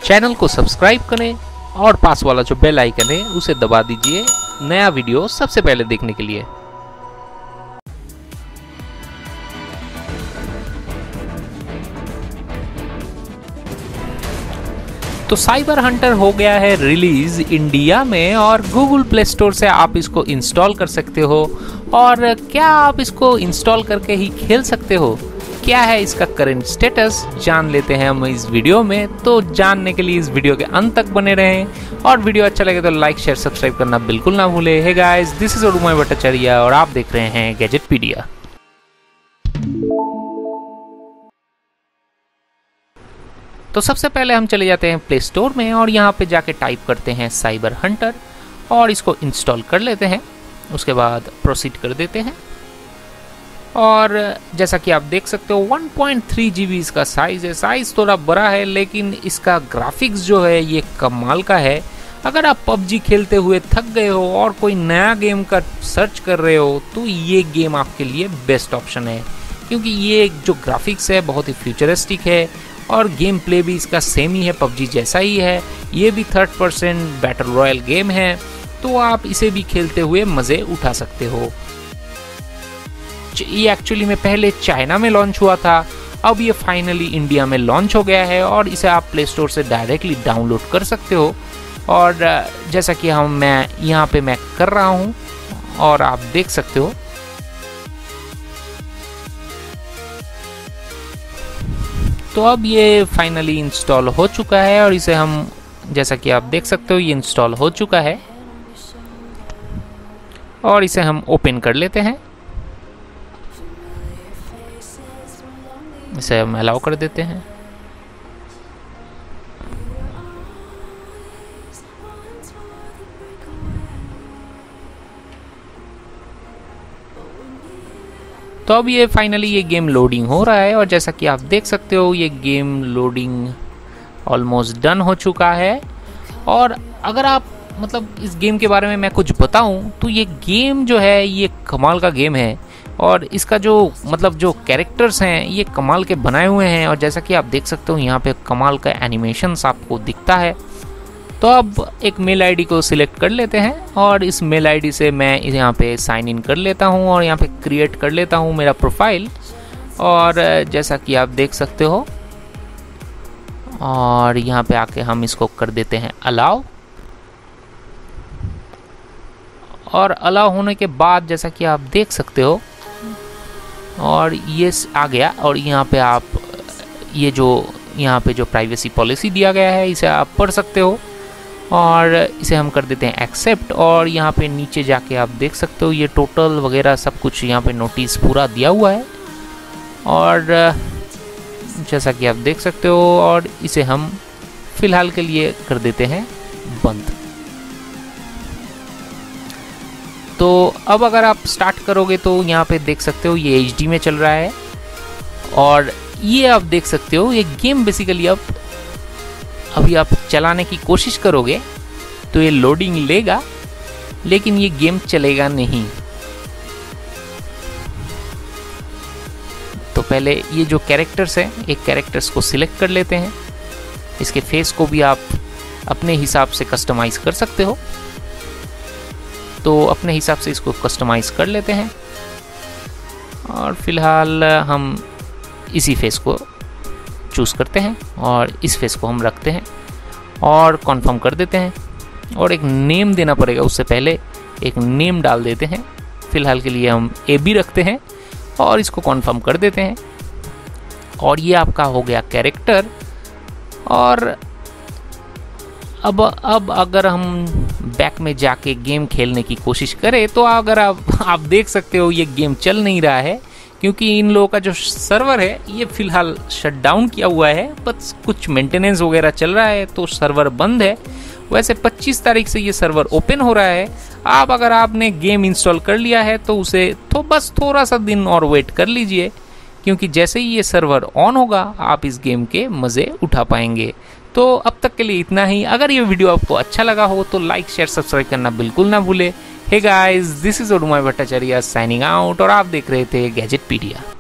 Channel को subscribe करें और पास वाला जो बेल आइकन है उसे दबा दीजिए नया वीडियो सबसे पहले देखने के लिए। तो साइबर हंटर हो गया है रिलीज इंडिया में और गूगल प्ले स्टोर से आप इसको इंस्टॉल कर सकते हो। और क्या आप इसको इंस्टॉल करके ही खेल सकते हो? क्या है इसका करंट स्टेटस जान लेते हैं हम इस वीडियो में। तो जानने के लिए इस वीडियो के अंत तक बने रहें और वीडियो अच्छा लगे तो लाइक शेयर सब्सक्राइब करना बिल्कुल ना भूले। Hey guys, this is Udumay Bhattacharya और आप देख रहे हैं गैजेटपीडिया। तो सबसे पहले हम चले जाते हैं प्ले स्टोर में और यहाँ पे जाके टाइप करते हैं साइबर हंटर और इसको इंस्टॉल कर लेते हैं। उसके बाद प्रोसीड कर देते हैं और जैसा कि आप देख सकते हो 1.3 GB इसका साइज़ है। साइज़ थोड़ा बड़ा है लेकिन इसका ग्राफिक्स जो है ये कमाल का है। अगर आप पबजी खेलते हुए थक गए हो और कोई नया गेम का सर्च कर रहे हो तो ये गेम आपके लिए बेस्ट ऑप्शन है, क्योंकि ये जो ग्राफिक्स है बहुत ही फ्यूचरिस्टिक है और गेम प्ले भी इसका सेम ही है, पबजी जैसा ही है। ये भी 3rd-person बैटल रॉयल गेम है, तो आप इसे भी खेलते हुए मज़े उठा सकते हो। ये एक्चुअली में पहले चाइना में लॉन्च हुआ था, अब ये फाइनली इंडिया में लॉन्च हो गया है और इसे आप प्ले स्टोर से डायरेक्टली डाउनलोड कर सकते हो। और जैसा कि मैं यहाँ पे कर रहा हूँ और आप देख सकते हो। तो अब ये फाइनली इंस्टॉल हो चुका है और इसे हम जैसा कि आप देख सकते हो ये इंस्टॉल हो चुका है और इसे हम ओपन कर लेते हैं। इसे हम अलाउ कर देते हैं। तो अब ये फाइनली ये गेम लोडिंग हो रहा है और जैसा कि आप देख सकते हो ये गेम लोडिंग ऑलमोस्ट डन हो चुका है। और अगर आप इस गेम के बारे में मैं कुछ बताऊं तो ये गेम जो है ये कमाल का गेम है और इसका जो जो कैरेक्टर्स हैं ये कमाल के बनाए हुए हैं और जैसा कि आप देख सकते हो यहाँ पे कमाल का एनिमेशंस आपको दिखता है। तो अब एक मेल आईडी को सिलेक्ट कर लेते हैं और इस मेल आईडी से मैं यहाँ पे साइन इन कर लेता हूँ और यहाँ पे क्रिएट कर लेता हूँ मेरा प्रोफाइल। और जैसा कि आप देख सकते हो और यहाँ पे आके हम इसको कर देते हैं अलाउ। और अलाउ होने के बाद जैसा कि आप देख सकते हो और ये आ गया और यहाँ पे आप ये जो यहाँ पे जो प्राइवेसी पॉलिसी दिया गया है इसे आप पढ़ सकते हो और इसे हम कर देते हैं एक्सेप्ट। और यहाँ पे नीचे जाके आप देख सकते हो ये टोटल वगैरह सब कुछ यहाँ पे नोटिस पूरा दिया हुआ है और जैसा कि आप देख सकते हो और इसे हम फिलहाल के लिए कर देते हैं बंद। तो अब अगर आप स्टार्ट करोगे तो यहाँ पे देख सकते हो ये HD में चल रहा है और ये आप देख सकते हो ये गेम बेसिकली अभी आप चलाने की कोशिश करोगे तो ये लोडिंग लेगा लेकिन ये गेम चलेगा नहीं। तो पहले ये जो कैरेक्टर्स हैं एक कैरेक्टर्स को सिलेक्ट कर लेते हैं। इसके फेस को भी आप अपने हिसाब से कस्टमाइज कर सकते हो, तो अपने हिसाब से इसको कस्टमाइज कर लेते हैं और फिलहाल हम इसी फेस को चूज़ करते हैं और इस फेस को हम रखते हैं और कॉन्फर्म कर देते हैं और एक नेम देना पड़ेगा, उससे पहले एक नेम डाल देते हैं। फिलहाल के लिए हम AB रखते हैं और इसको कॉन्फर्म कर देते हैं और ये आपका हो गया कैरेक्टर। और अब अगर हम बैक में जाके गेम खेलने की कोशिश करें तो अगर आप देख सकते हो ये गेम चल नहीं रहा है क्योंकि इन लोगों का जो सर्वर है ये फिलहाल शट डाउन किया हुआ है, बस कुछ मेंटेनेंस वगैरह चल रहा है तो सर्वर बंद है। वैसे 25 तारीख से ये सर्वर ओपन हो रहा है। आप अगर आपने गेम इंस्टॉल कर लिया है तो उसे बस थोड़ा सा दिन और वेट कर लीजिए, क्योंकि जैसे ही ये सर्वर ऑन होगा आप इस गेम के मज़े उठा पाएंगे। तो अब तक के लिए इतना ही। अगर ये वीडियो आपको अच्छा लगा हो तो लाइक शेयर सब्सक्राइब करना बिल्कुल ना भूले। Hey guys, this is Udumay Bhattacharya signing out और आप देख रहे थे गैजेटपीडिया।